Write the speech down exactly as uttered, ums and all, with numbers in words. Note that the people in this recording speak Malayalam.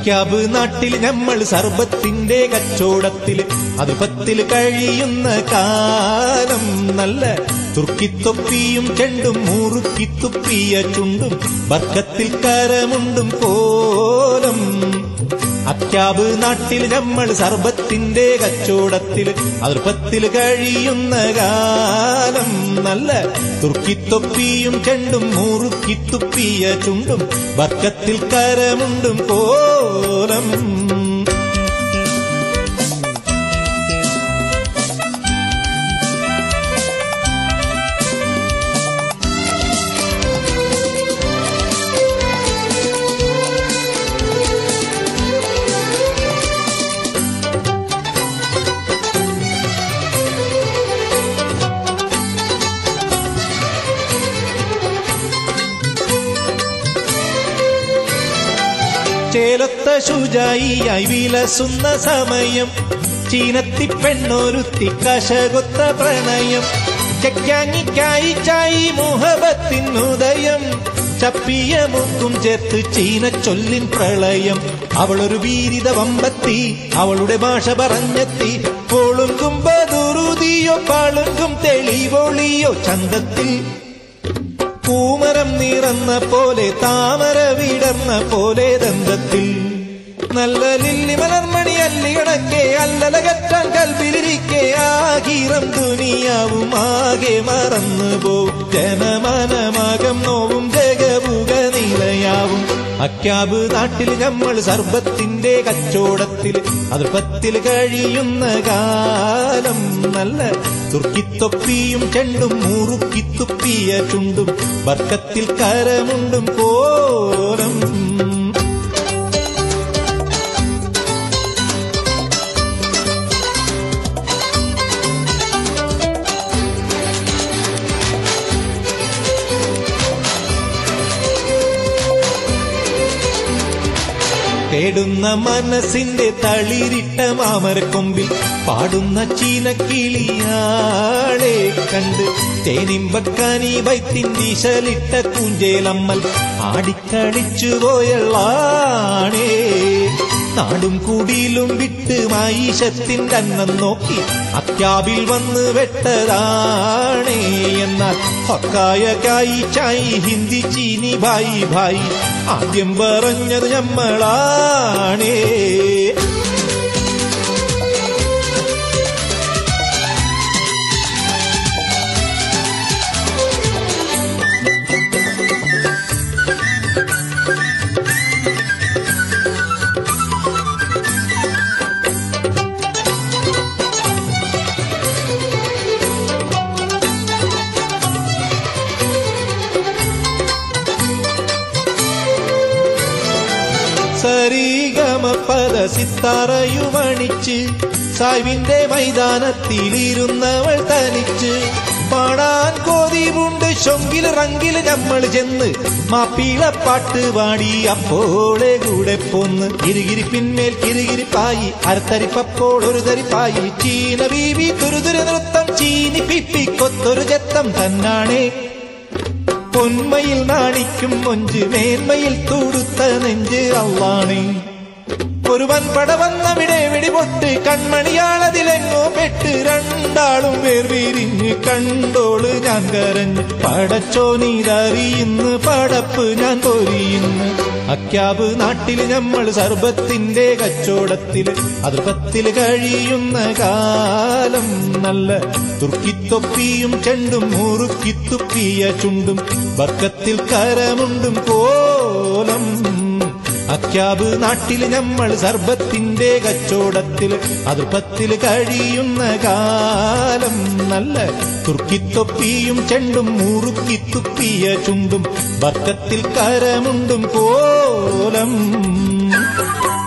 അക്യാബ് നാട്ടിൽ നമ്മൾ സർബത്തിന്റെ കച്ചോടത്തിൽ അതുപത്തിൽ കഴിയുന്ന കാലം നല്ല തുർക്കിത്തൊപ്പിയും ചെണ്ടും മുറുക്കിത്തുപ്പിയ ചുണ്ടും ബർക്കത്തിൽ കരമുണ്ടും കോലം. അക്യാബ് നാട്ടിൽ നമ്മൾ സർബത്തിന്റെ കച്ചോടത്തിൽ അതിർപ്പത്തിൽ കഴിയുന്ന കാലം നല്ല തുർക്കിത്തൊപ്പിയും ചെണ്ടും മുറുക്കിത്തുപ്പിയ ചുണ്ടും ബർക്കത്തിൽ കരമുണ്ടും കോലം. ചേലത്ത ശുചായിയായി വിലസുന്ന സമയം ചീനത്തി പെണ്ണൊരുത്തി കശകൊത്ത പ്രണയം ചക്കാങ്ങിക്കായി ചായി മുഹബത്തിനുദയം ചപ്പിയ മുക്കും ചേർത്ത് ചീന ചൊല്ലിൻ പ്രളയം. അവളൊരു വീരിത വമ്പത്തി അവളുടെ ഭാഷ പറഞ്ഞെത്തി പൊളുങ്കും ബദുറുതിയോ പാളുങ്കും തെളിവൊളിയോ ചന്തത്തിൽ പൂമരം നിറന്ന പോലെ താമര വിടർന്ന പോലെ ദന്തത്തിൽ നല്ല ലില്ലി മലർമണി അല്ലി കണക്കെ അല്ലലകറ്റാൻ കൽവിലിരിക്കെ ആകീറം ദുനിയാവും ആകെ മറന്നു പോവും ജനമനമാകം നോവും ജഗവുക നിലയാവും. അക്യാബ് നാട്ടിൽ നമ്മൾ സർബത്തിന്റെ കച്ചോടത്തിൽ അതിർപ്പത്തിൽ കഴിയുന്ന കാലം നല്ല തുർക്കിത്തൊപ്പിയും ചെണ്ടും മുറുക്കിത്തുപ്പിയ ചുണ്ടും ബർക്കത്തിൽ കരമുണ്ടും കോലം. തേടുന്ന മനസ്സിന്റെ തളിരിട്ട മാമരക്കൊമ്പിൽ പാടുന്ന ചീനക്കിളിയാളെ കണ്ട് തേനിമ്പക്കാനി വൈത്തിൻ്റീശലിട്ട കൂഞ്ചേലമ്മൽ ആടിക്കളിച്ചു പോയള്ളാണേ. നാടും കുടിയിലും വിട്ട് മായിഷത്തിന്റെ അന്നം നോക്കി അക്യാബിൽ വന്ന് വെട്ടതാണേ. എന്നാൽ ഹക്കായ കായി ചായി ഹിന്ദി ചീനി ഭായി ഭായി ആദ്യം പറഞ്ഞത് ഞമ്മളാണേ. സരിഗമ പദ സിത്താറയുമണിച്ച് സായിവിന്റെ മൈതാനത്തിലിരുന്നവൾ തനിച്ച് പാടാൻ കോതിവുണ്ട് ശൊങ്കിൽ റങ്കിൽ നമ്മൾ ചെന്ന് മാപ്പിളപ്പാട്ട് പാടി അപ്പോളെ കൂടെ പോന്ന് കിരികിരിപ്പിന്മേൽ കിരികിരിപ്പായി അരത്തരിപ്പപ്പോൾ ഒരു തരിപ്പായി ചീന ബീവി തുരുതുര നൃത്തം ചീനി പിപ്പിക്കൊത്തൊരു ജത്തം തന്നാണേ. പൊന്മയിൽ നാണിക്കും മൊഞ്ച് മേന്മയിൽ തുടുത്ത നെഞ്ച് അള്ളാണേ. ഒരുവൻ പട വന്നവിടെ വെടിപൊട്ട് കൺമണിയാളതിലെങ്ങോ പെട്ട് രണ്ടാളും വേർവിരിഞ്ഞ് കണ്ടോള് ഞാൻ കരഞ്ഞ് പടച്ചോ നീതറിയുന്ന് പടപ്പ് ഞാൻ പൊരിയുന്ന്. അക്യാബ് നാട്ടിൽ നമ്മൾ സർബത്തിന്റെ കച്ചോടത്തിൽ അതിർപ്പത്തിൽ കഴിയുന്ന കാലം നല്ല തുർക്കിത്തൊപ്പിയും ചെണ്ടും മുറുക്കിത്തുപ്പിയ ചുണ്ടും ബർക്കത്തിൽ കരമുണ്ടും കോലം. അക്യാബ് നാട്ടിൽ നമ്മൾ സർബത്തിന്റെ കച്ചോടത്തിൽ അതിർപ്പത്തിൽ കഴിയുന്ന കാലം നല്ല തുർക്കിത്തൊപ്പിയും ചെണ്ടും മുറുക്കിത്തുപ്പിയ ചുണ്ടും ബർക്കത്തിൽ കരമുണ്ടും കോലം.